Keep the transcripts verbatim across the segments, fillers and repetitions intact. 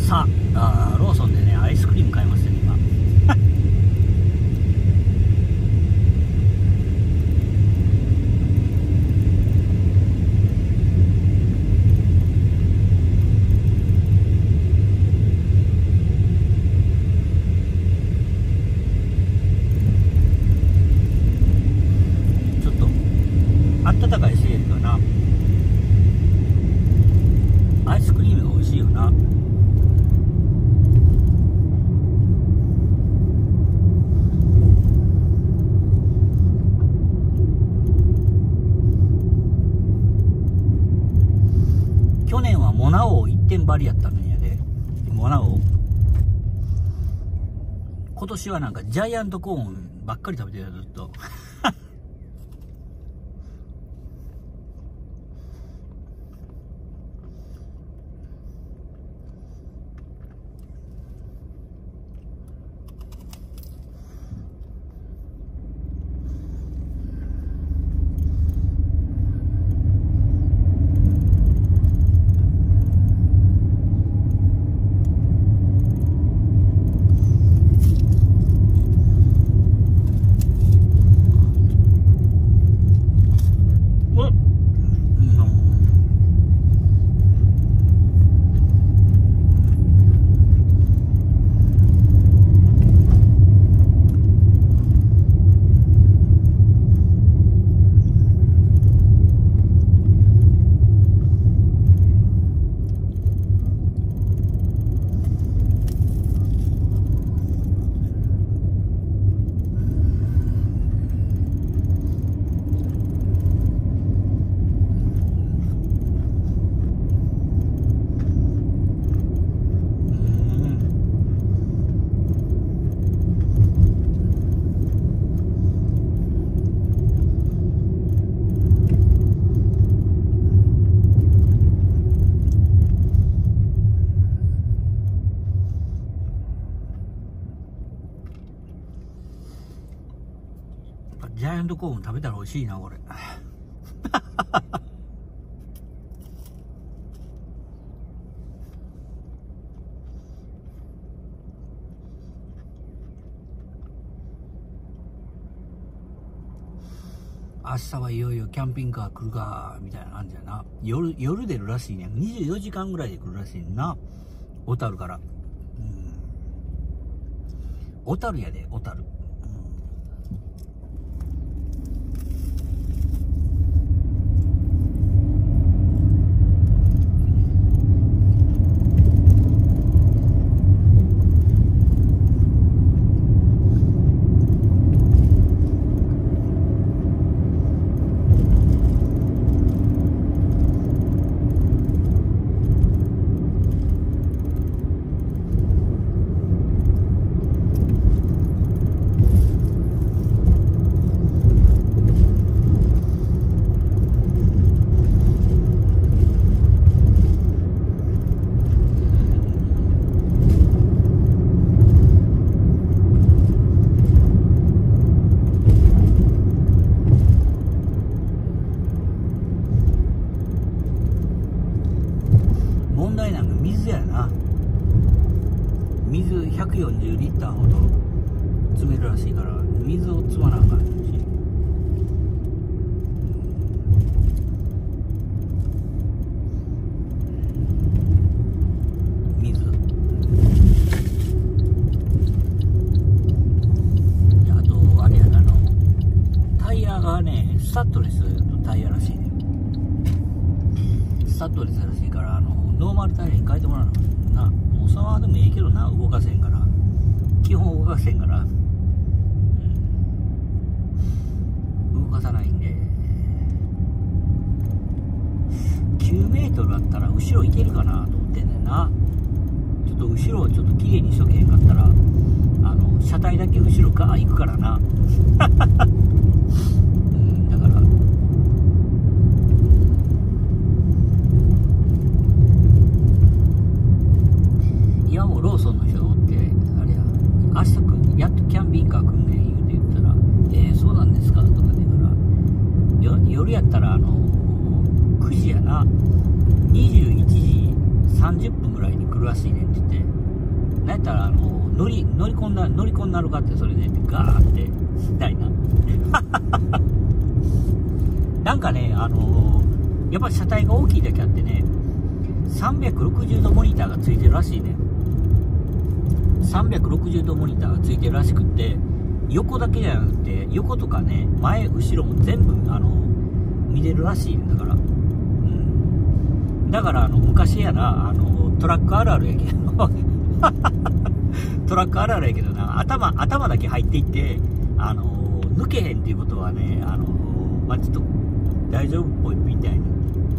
さあ、あローソンでねアイスクリーム買いますよ今。ちょっとあったかいせいやかな、アイスクリームが美味しいよな。去年はモナ王一点張りやったのにやで、モナ王。今年はなんかジャイアントコーンばっかり食べてるよずっと。ジャイアントコーン食べたら美味しいなこれ。明日はいよいよキャンピングカー来るかみたいな感じやな。夜夜出るらしいねん。にじゅうよじかんぐらいで来るらしいねんな、小樽から。うん、小樽やで小樽。問題なのが水やな。水ひゃくよんじゅうリッターほど詰めるらしいから、水を積まなあかんし。水あとあれやな、あのタイヤがねスタッドレスのタイヤらしいね。スタッドレスらしいから、あのノーマルタイヤに変えてもらうのな。もうそのままでもいいけどな、動かせんから、基本動かせんから、うん、動かさないんで。きゅうメートルあったら後ろ行けるかなと思ってんねんな。ちょっと後ろをちょっときれいにしとけへんかったら、あの車体だけ後ろガー行くからな。うんだから今もローソンの人がおって、あれや、明日くやっとキャンピングカー来んねん言うて言ったら、えー、そうなんですかとか言うから、よ夜やったらあのくじやな、にじゅういちじさんじゅっぷんぐらいに来るらしいねんって言って、 やったらあの乗り乗り込んだ乗り込んだるかって、それでガーってみたいななんかね、あのー、やっぱり車体が大きいだけあってね、さんびゃくろくじゅうどモニターがついてるらしいね。さんびゃくろくじゅうどモニターがついてるらしくって、横だけじゃなくて、横とかね、前後ろも全部あの見れるらしいんだから、うん、だからあの昔やな、あのトラックあるあるやけどトラックあるあるやけどな、頭頭だけ入っていって、あの抜けへんっていうことはね、あのまあ、ちょっと大丈夫っぽいみたいに。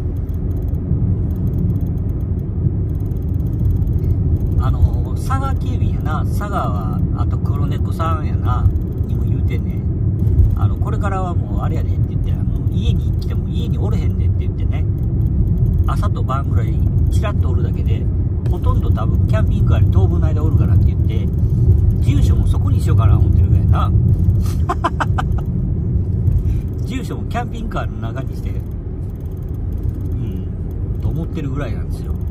あの佐川急便やな、佐川はあと黒猫さんやなにも言うてんねん。あのこれからはもうあれやでって言って、あの家に来ても家におれへんでって言ってね、朝と晩ぐらいチラッとおるだけで、ほとんど多分キャンピングカーに当分の間おるからって言って、住所もそこにしようかな思ってるぐらいな住所もキャンピングカーの中にして、うんと思ってるぐらいなんですよ。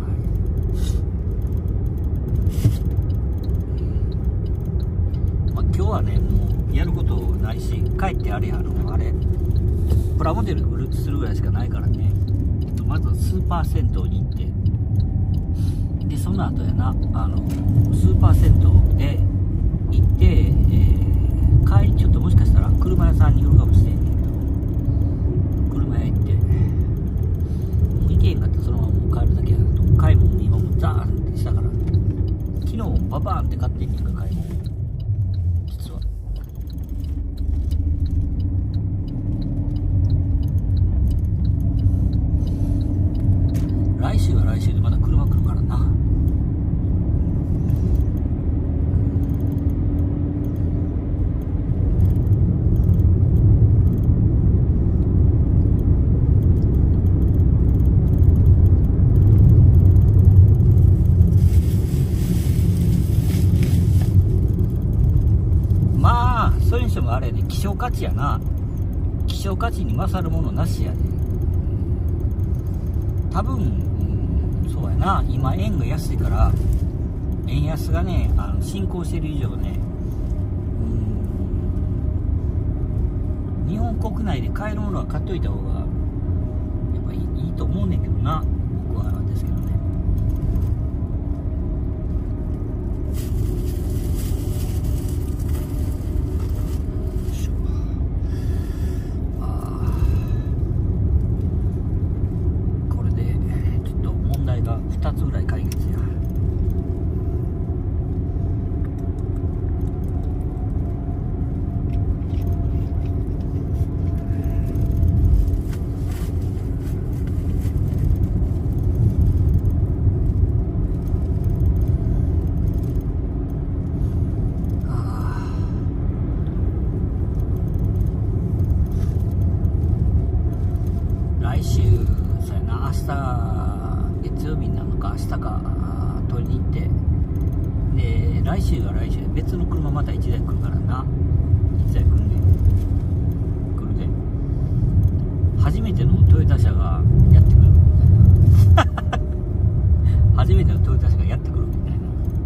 今日はね、もうやることないし、帰ってあれや、あの、あれ、プラモデルグループするぐらいしかないからね、まずはスーパー銭湯に行って、で、その後やな、あの、スーパー銭湯で行って、えー、帰りちょっともしかしたら車屋さんに寄るかもしれんねんけど、車屋行って、もう行けへんかったらそのままもう帰るだけやなと、買い物今もザーンってしたから、昨日ババーンって買ってんねんか、買い物。来週は来週でまだ車来るからな。まあそれにしてもあれね、希少価値やな。希少価値に勝るものなしやで。多分そうやな、今円が安いから、円安がね、あの進行してる以上ね、うん、日本国内で買えるものは買っといた方がやっぱいい、いいと思うねんけどな、僕はなんですけどね。ふたつぐらい解決や。来週そうやな、明日月曜日なのか明日か取りに行って、で来週は来週別の車またいちだい来るからな。いちだい来るね、来るで。初めてのトヨタ車がやってくるみたいな初めてのトヨタ車がやってくるみたいな。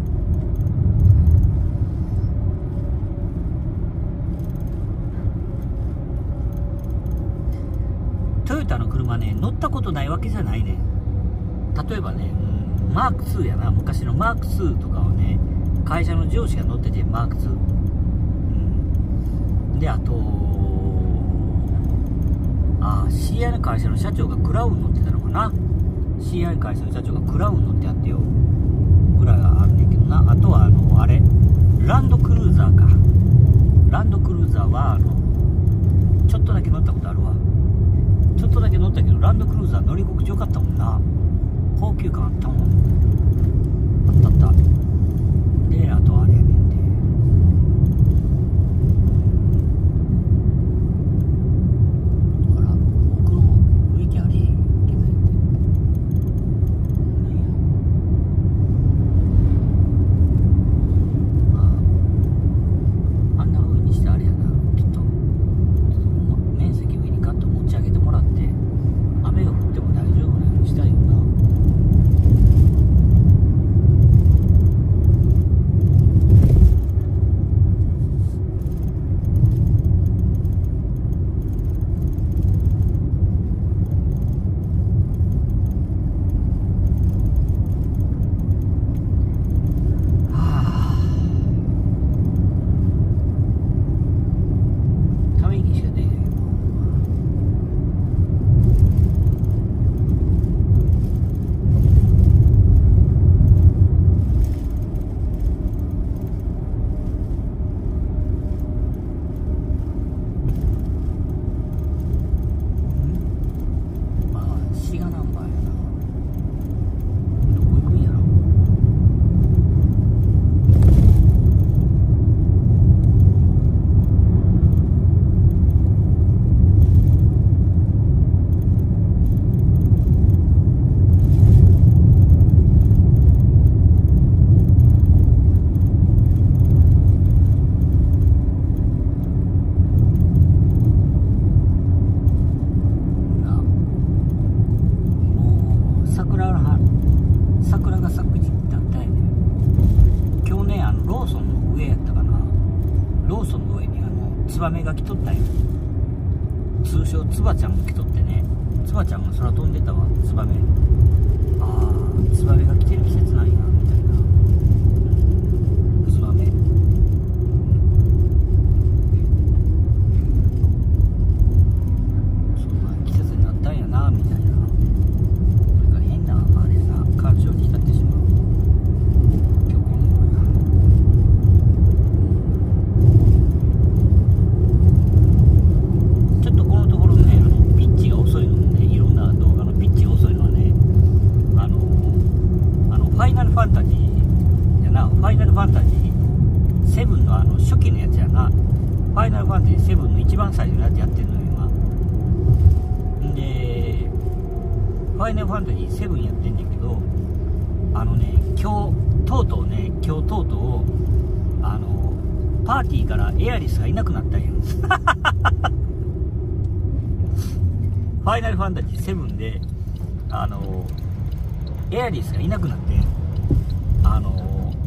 トヨタの車ね、乗ったことないわけじゃないね。例えばね、うん、マークツーやな、昔のマークツーとかはね、会社の上司が乗ってて、マークツー、うん、で、あとあ シーアイ の会社の社長がクラウン乗ってたのかな。 シーアイ の会社の社長がクラウン乗ってあってよぐらいがあるんだけどな。あとはあのあれランドクルーザーか、ランドクルーザーはあのちょっとだけ乗ったことあるわ。ちょっとだけ乗ったけど、ランドクルーザー乗り心地よかったもんな。高級感あったもん。あったあった。で、あとあれやねんで、だから僕の雰囲気あれへんけど、まああんな風にしてあれやな、ちょっと面積上にガッと持ち上げてもらって、雨が降っても大丈夫なようにしたいよな。 ツバメが来とったんよ。通称ツバちゃんも来とってね、ツバちゃんが空飛んでたわ。ツバメ、ああツバメが来てる季節なんやみたいな。ツバメ、そんな季節になったんやなみたいな。なんか変なあれやな、感情に浸ってしまう。今日この頃や。ちょっとこのところね、あのピッチが遅いのもね、いろんな動画のピッチが遅いのはね、あのあのファイナルファンタジーやな、ファイナルファンタジーセブンのあの初期のやつやな。ファイナルファンタジーセブンの一番最初のやつやってるのよ今。んでファイナルファンタジーセブンやってんねんけど、あのね、今日とうとうね、今日とうとうあのパーティーからエアリスがいなくなったんよ。ファイナルファンタジーセブンであのエアリスがいなくなって、あの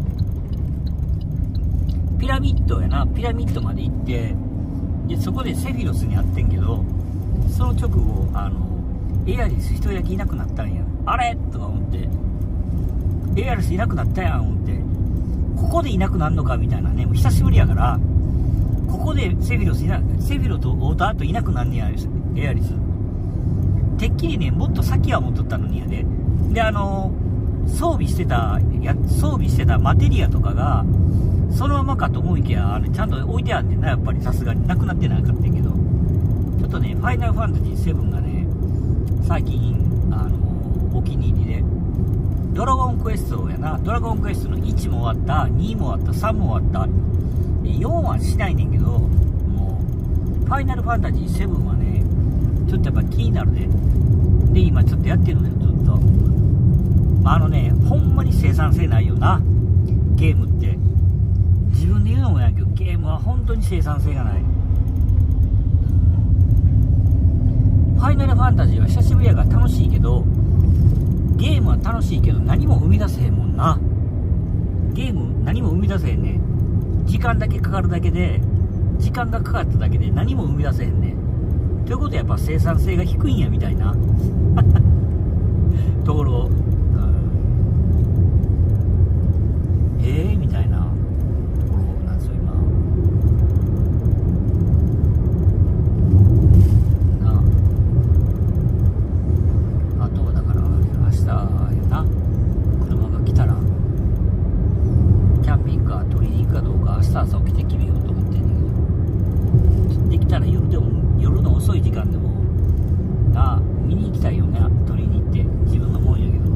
ピラミッドやな、ピラミッドまで行って、でそこでセフィロスに会ってんけど、その直後あのエアリス一人だけいなくなったんや。あれとか思って、エアリスいなくなったやん思って、ここでいなくなるのかみたいなね。もう久しぶりやから、ここでセフィロスいなセフィロと会うた後いなくなんねや、エアリス。てっきりね、もっと先は持っとったのにやで。で、あの装備してたや装備してたマテリアとかがそのままかと思いきや、あのちゃんと置いてあんねんな。やっぱりさすがになくなってなかったんやけど、ちょっとねファイナルファンタジーセブンがね最近あのお気に入りで、ドラゴンクエストやな、ドラゴンクエストのいちも終わった、にも終わった、さんも終わった、よんはしないねんけど、もうファイナルファンタジーセブンはねちょっとやっぱ気になるで。で今ちょっとやってるのよずっと。あのね、ほんまに生産性ないよなゲームって。自分で言うのもやけど、ゲームは本当に生産性がない。ファイナルファンタジーは久しぶりやから楽しいけど、ゲームは楽しいけど何も生み出せへんもんな。ゲーム何も生み出せへんねん。時間だけかかるだけで、時間がかかっただけで何も生み出せへんねん。ということはやっぱ生産性が低いんやみたいなところ、うん、ええー、みたいなところなんですよ今な。あとはだから明日やな、車が来たらキャンピングカー取りに行くかどうか明日朝起きて決めようと思ってんだけど、できたら夜でも夜の遅い時間でもなあ見に行きたいよね、取りに行って。自分のもんやけど、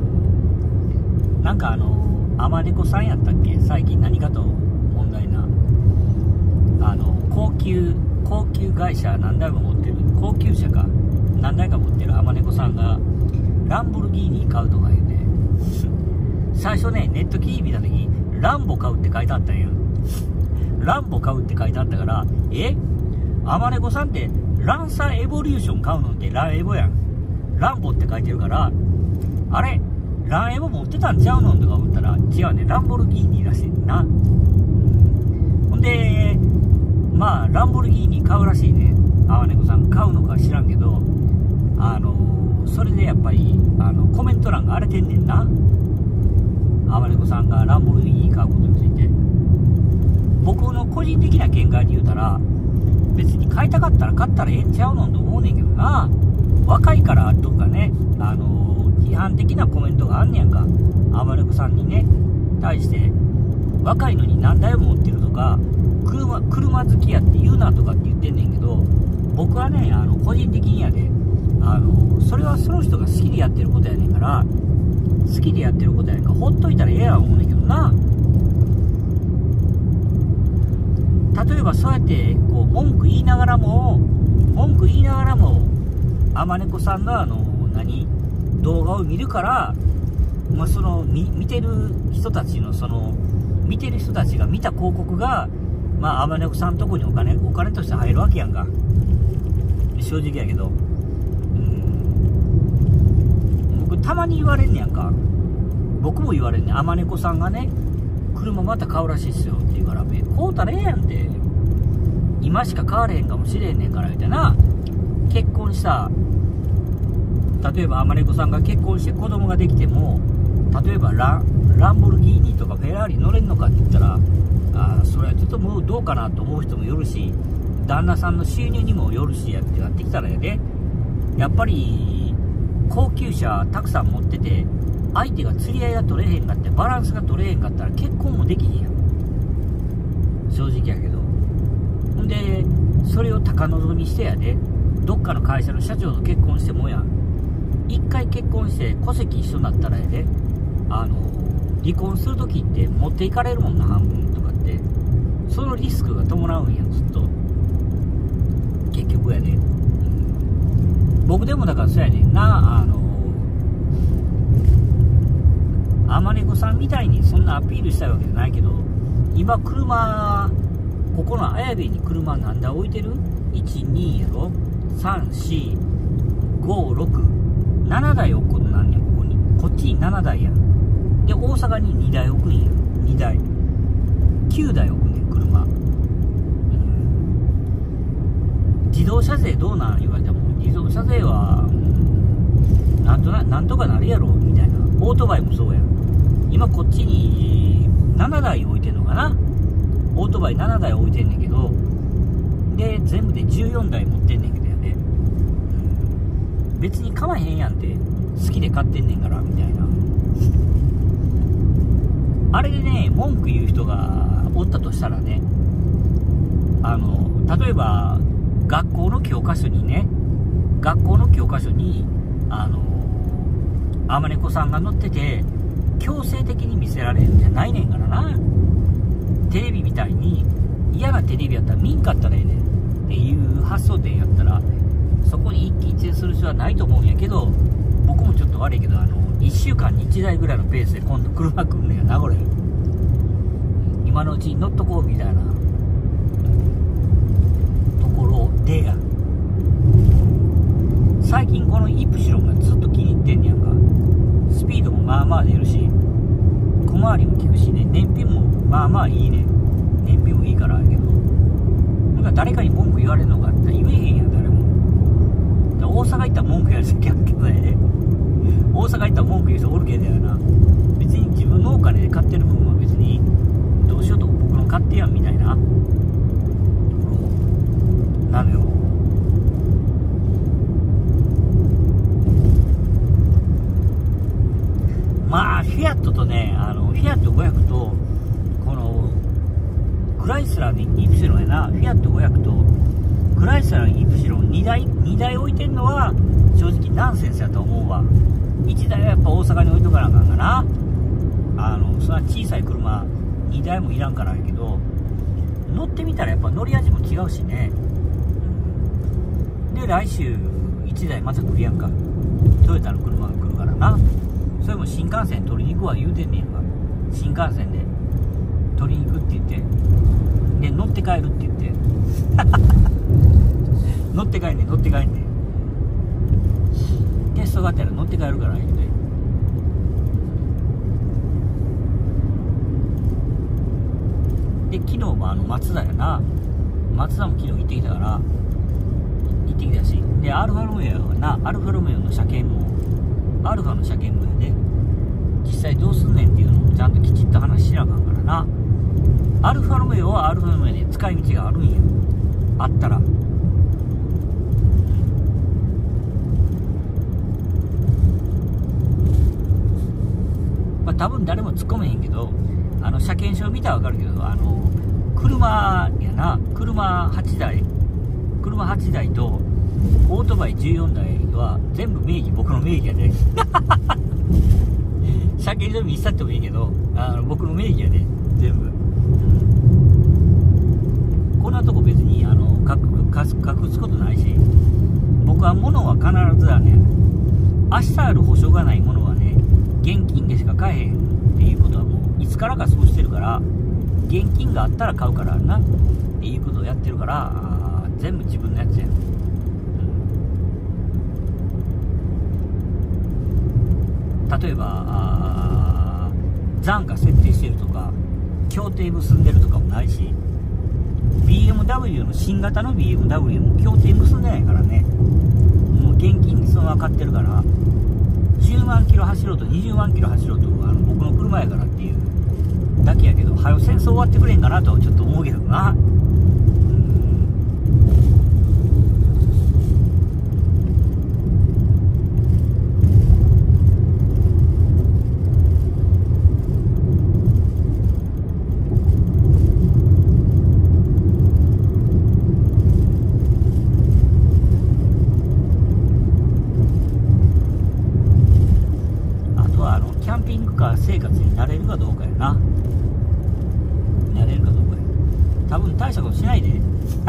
なんかあのアマネコさんやったっけ、最近何かと問題なあの高級高級会社何台も持ってる、高級車か何台か持ってるアマネコさんがランボルギーニ買うとか言うて最初ねネット記事見た時ランボ買うって書いてあったんや。ランボ買うって書いてあったから、えアマネコさんってランサーエボリューション買うのってランエボやん、ランボって書いてるから、あれランエボ持ってたんちゃうのとか思ったら違うね、ランボルギーニらしいな。ほんでまあランボルギーニ買うらしいね、アマネコさん。買うのか知らんけど、あのそれでやっぱりあのコメント欄が荒れてんねんな、アマネコさんがランボルギーニ買うことについて。僕の個人的な見解で言うたら、別に買いたかったら買ったらええんちゃうのと思うねんけどな。若いからとかね、あのー、批判的なコメントがあんねやんか、アマネコさんにね対して。若いのに何台も持ってるとか、車車好きやって言うなとかって言ってんねんけど、僕はねあの個人的にやで、あのー、それはその人が好きでやってることやねんから、好きでやってることやねんからほっといたらええやん思うねんけどな。例えばそうやってこう文句言いながらも文句言いながらもアマネコさんのあの何動画を見るから、まあ、その 見, 見てる人たちのその見てる人たちが見た広告が、まあ、アマネコさんのとこにお金お金として入るわけやんか、正直やけど。うん、僕たまに言われんねやんか、僕も言われんねん、アマネコさんがね車また買うらしいっすよって言うから、買うたらええやんって、 今しか変われへんかもしれんねんからみたいな。結婚した例えばアマネコさんが結婚して子供ができても、例えばラランボルギーニとかフェラーリ乗れんのかって言ったら、あそれはちょっともうどうかなと思う人もよるし、旦那さんの収入にもよるしやってやってきたらやで、やっぱり高級車たくさん持ってて相手が釣り合いが取れへんかってバランスが取れへんかったら結婚もできひんやん、正直やけど。ほんでそれを高望みしてやで、どっかの会社の社長と結婚してもやん、一回結婚して戸籍一緒になったらやで、あの離婚するときって持っていかれるもんな、半分とかって。そのリスクが伴うんや、ずっと結局やで、うん、僕でもだからそうやねんな。あのアマネコさんみたいにそんなアピールしたいわけじゃないけど、今車ここの綾部に車何台置いてる ?いち、に やろ、さん、よん、ご、ろく、ななだい置くのなんねん、ここに。こっちにななだいやん。で、大阪ににだい置くんや。にだい。きゅうだい置くねん、車。うん、自動車税どうなん言われても、自動車税は、うん、なんとな、なんとかなるやろ、みたいな。オートバイもそうやん。今こっちにななだい置いてんのかな。オートバイななだい置いてんねんけど、で、全部でじゅうよんだい持ってんねんけどやね。うん、別に買わへんやんって、好きで買ってんねんから、みたいな。あれでね、文句言う人がおったとしたらね、あの、例えば、学校の教科書にね、学校の教科書に、あの、アマネコさんが載ってて、強制的に見せられるんじゃないねんからな。テレビみたいに、嫌なテレビやったら見んかったらええねんっていう発想点やったら、そこに一喜一憂する必要はないと思うんやけど、僕もちょっと悪いけど、あの、いっしゅうかんにいちだいぐらいのペースで今度車来んねやな、これ。今のうちに乗っとこうみたいなところでや。最近このイプシロンがずっと気に入ってんねやんか。スピードもまあまあ出るし、小回りも効くしね、燃費もまあまあいいね。燃費もいいからやけど、なんか誰かに文句言われるのかって言えへんやん、誰も。大阪行ったら文句言われるけどね。大阪行ったら文句言う人おるけどやな。別に自分のお金で買ってる分は別にどうしようと僕の買ってやんみたいなところなのよ。まあフィアットとね、あのフィアットごひゃくとこのクライスラーのイプシロンやな。フィアットごひゃくとクライスラーのイプシロンにだいにだい置いてんのは正直ナンセンスやと思うわ。いちだいはやっぱ大阪に置いとかなあかんかな。あのそんな小さい車にだいもいらんからやけど、乗ってみたらやっぱ乗り味も違うしね。で来週いちだいまた来るやんか、トヨタの車が来るからな。それも新幹線取りに行くわ言うてんねんか。新幹線で取りに行くって言って、で乗って帰るって言って乗って帰んねん乗って帰んねんテストがあったら乗って帰るから言うて、で昨日もあの松田やな、松田も昨日行ってきたから行ってきたし、でアルファロメオはな、アルファロメオの車検もアルファの車検もやで、実際どうすんねんっていうのをちゃんときちっと話しなあかんからな。アルファロメオはアルファロメオで使い道があるんや、あったら。まあ多分誰も突っ込めへんけど、あの車検証見たら分かるけど、あの車やな、車はちだい、車はちだいとオートバイじゅうよんだいは全部名義、僕の名義やで車検証見せたってもいいけど、あの僕の名義やで全部。こんなとこ別にあの隠すことないし、僕は物は必ずだね、明日ある保証がないものはね、現金でしか買えへんっていうことはもういつからかそうしてるから、現金があったら買うからなっていうことをやってるから、全部自分のやつやん。例えば残価設定してるとか協定結んでるとかもないし、 ビーエムダブリュー の新型の ビーエムダブリュー も協定結んでないからね。もう現金でその分かってるから、じゅうまんキロ走ろうとにじゅうまんキロ走ろうと、あの僕の車やからっていうだけやけど、はよ戦争終わってくれんかなとはちょっと思うけどな。生活になれるかどうかやな。なれるかどうかや。多分大したことしないで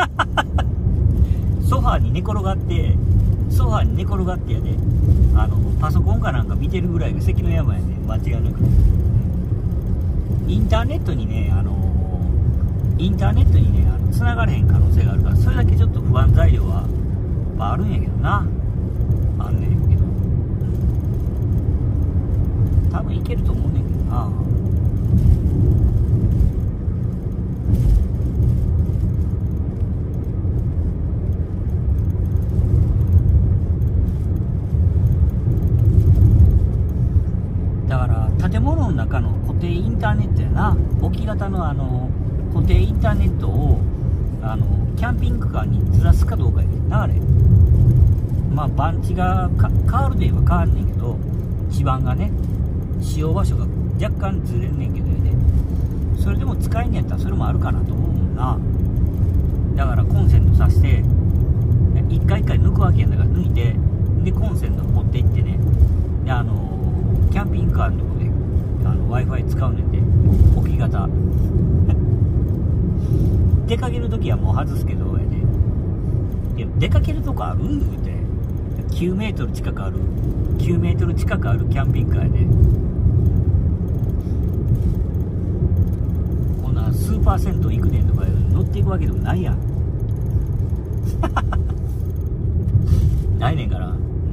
ソファーに寝転がってソファーに寝転がってやで、あのパソコンかなんか見てるぐらいが関の山やね、間違いなく。インターネットにね、あのインターネットにね、あの繋がれへん可能性があるから、それだけちょっと不安材料は、まあ、あるんやけどな。あんねんけど、多分いけると思うねんけどな。だから建物の中の固定インターネットやな。置き型のあの固定インターネットをあのキャンピングカーにずらすかどうかやねんな、あれ。まあ番地がか変わるで言えば変わんねんけど、地盤がね、使用場所が若干ずれんねんけどね、それでも使えんねやったらそれもあるかなと思うもんな。だからコンセントさして一回一回抜くわけやんだから、抜いてでコンセント持っていってね、であのキャンピングカーのとこであの Wi-Fi 使うねんで、置き型出かけるときはもう外すけどやね、いや出かけるとこある言うて、きゅうメートル近くあるきゅうメートル近くあるキャンピングカーやで、こんな数パーセントいくねんとか乗っていくわけでもないやんないねんから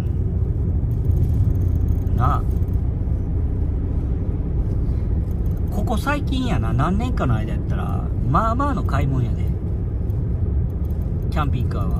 なあ。ここ最近やな、何年かの間やったらまあまあの買い物やね、キャンピングカーは。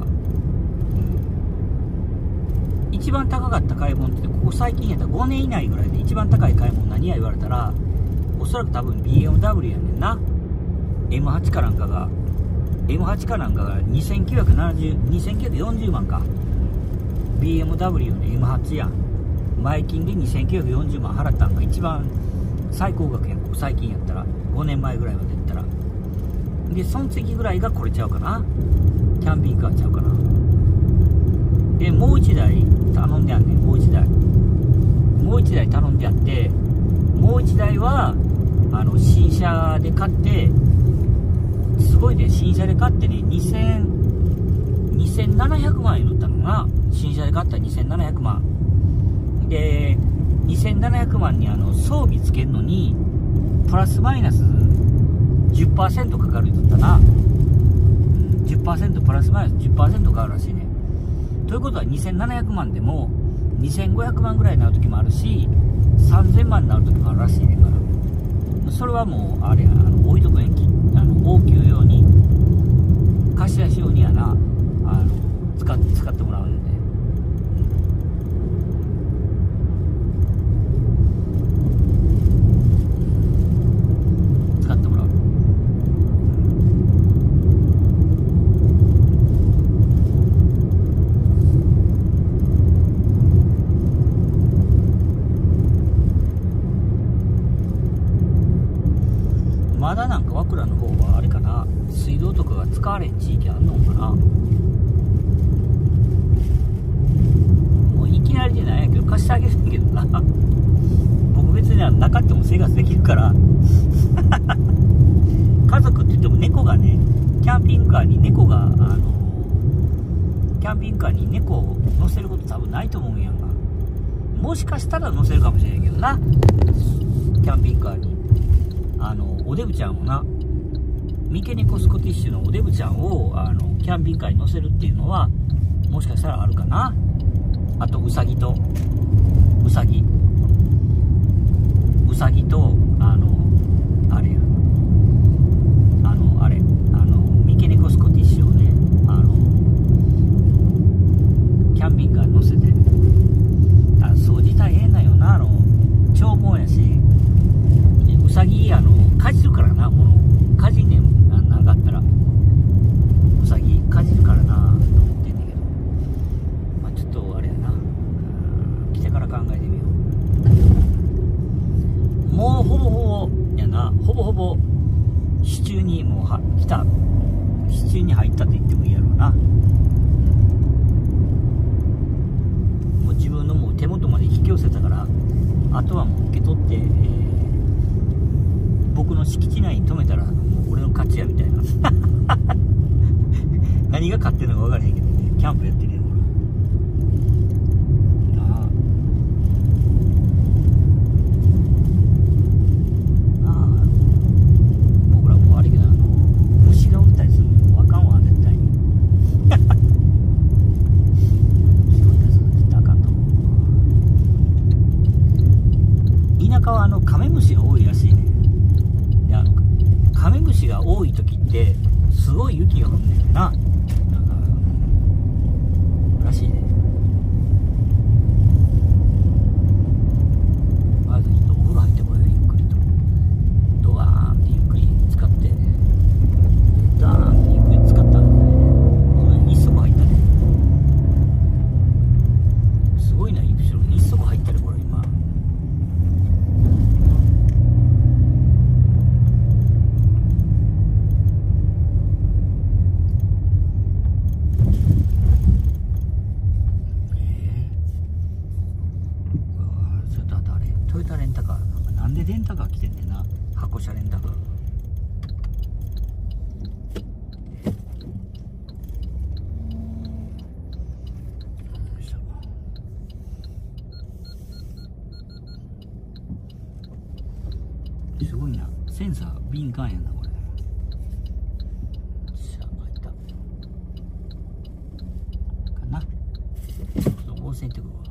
一番高かった買い物ってここ最近やったらごねん以内ぐらいで一番高い買い物何や言われたら、おそらく多分 ビーエムダブリュー やねんな。 エムはち かなんかが エムはち かなんかがにせんきゅうひゃくななじゅう、にせんきゅうひゃくよんじゅうまんか。 ビーエムダブリュー の エムはち やん。前金でにせんきゅうひゃくよんじゅうまん払ったんが一番最高額やん、ここ最近やったら。ごねんまえぐらいまで言ったら。でその次ぐらいがこれちゃうかな、キャンピングカーちゃうかな。でもういちだい頼んであんねん、もういちだいもういちだい頼んであって、もういちだいはあの新車で買って、すごいね、新車で買ってね、にせんななひゃくまん円乗ったのかな。新車で買ったらにせんななひゃくまんで、にせんななひゃくまんにあの装備つけるのにプラスマイナス じゅっパーセント かかるって言ったな。 じゅっパーセント プラスマイナス じゅっパーセント かかるらしいね。ということはにせんななひゃくまんでもにせんごひゃくまんぐらいになる時もあるし、さんぜんまんになる時もあるらしいねんから、それはもうあれや、あの置いとくねん、あの応急用に、貸し出し用にはな、あの使っ使ってもらうんで。使ってもらう。まだなんか和倉の方はあれかな、水道とかが使われん地域あんのかな。もういきなりでないやけど貸してあげるんけどな僕別になかっても生活できるから家族って言っても猫がね、キャンピングカーに猫があのキャンピングカーに猫を乗せること多分ないと思うんやんか。もしかしたら乗せるかもしれないけどな、キャンピングカーにあのおデブちゃんをな、三毛猫スコティッシュのおデブちゃんをあのキャンピングカーに乗せるっていうのはもしかしたらあるかな。あとウサギとウサギウサギとあのあれやあのあれあの三毛かじるからな、ものかじんねん。な、なんかあったらウサギかじるからなと思ってんねんけど、まあちょっとあれやな、来てから考えてみよう。もうほぼほぼやな、ほぼほぼ支柱にもうは来た、支柱に入ったと言ってもいいやろうな。もう自分のもう手元まで引き寄せたから、あとはもう受け取って、えー、僕の敷地内に止めたらもう俺の勝ちやみたいな何が勝ってるのか分からへんけどね、キャンプやってるよ俺なあ。ああ、僕らも悪いけど、あの虫がおったりするのもあかんわ絶対に虫がおったりするの絶対あかんと思う。田舎はあのカメムシが多いらしいね。で、あのカメムシが多い時ってすごい雪が降るんねんな、なんからしいね。まずちょっとお風呂入ってこよう、ゆっくりとドワーンってゆっくり使って、ダーンってゆっくり使ったんで、それに一足入ったね。すごいな、後ろに一足入ったねこれ今。トヨタレンタカー、なんでレンタカー来てんねんな、箱車レンタカーが。すごいな、センサー敏感やなこれ。さあ入ったかな、ちょっと温泉行ってくるわ。